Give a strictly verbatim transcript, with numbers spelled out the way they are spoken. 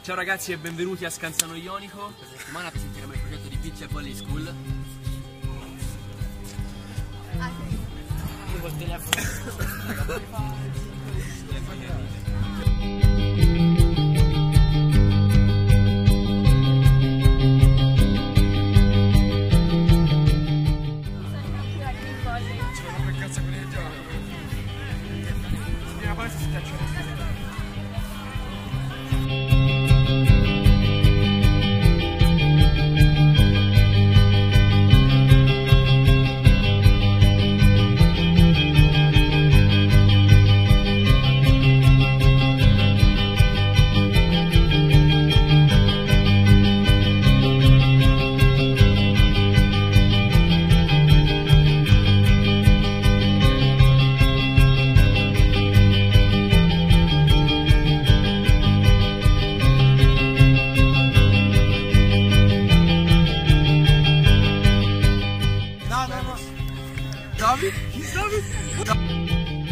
Ciao ragazzi e benvenuti a Scanzano Ionico. Questa settimana presenteremo il progetto di Beach e Volley School. Io col telefono. David? He's David?